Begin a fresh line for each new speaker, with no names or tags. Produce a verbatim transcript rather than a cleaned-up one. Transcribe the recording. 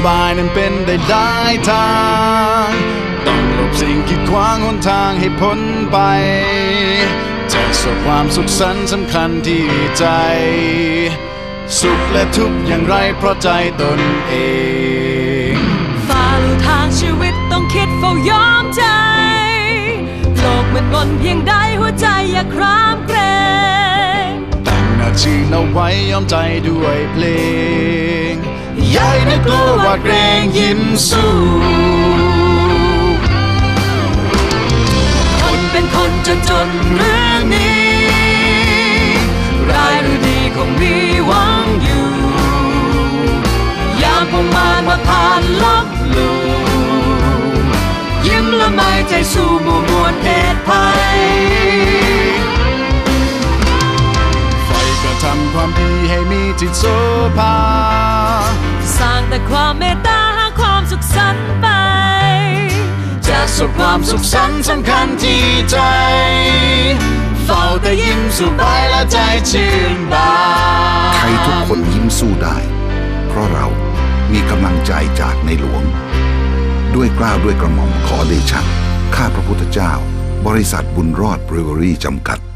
บายนั้นเป็นได้หลายทางต้องหลบสิ่งกีดขวางหนทางให้พ้นไปจะสบความสุขสันต์สำคัญที่ใจสุขและทุกข์อย่างไรเพราะใจตนเอง
ฝ่าลู่ทางชีวิตต้องคิดเฝ้ายอมใจโลกมันมนเพียงใดหัวใจอย่าครามเกรง
ตั้งหน้าชื่นเอาไว้ยอมใจด้วยเพลงอย่าได้กลัวว่าเกรงยิ้มสู้
คนเป็นคนจนจนเรื่องนี้ร้ายหรือดีคงมีหวังอยู่ยามพมานมาผ่านลบลู่ยิ้มละไมใจสู้มวลมวลเพศภัย
ไฟก็ทำความดีให้มีจิตโสภา
สร้างแต่ความเมตตาหาความสุขสันต์ไป
จะสุขความสุขสันต์สำคัญที่ใจเฝ้าแต่ยิ้มสู่ไปและใจชื่นบาน
ใครทุกคนยิ้มสู้ได้เพราะเรามีกำลังใจจากในหลวงด้วยเกล้าด้วยกระหม่อมขอเดชะข้าพระพุทธเจ้าบริษัทบุญรอดบริวอรี่จำกัด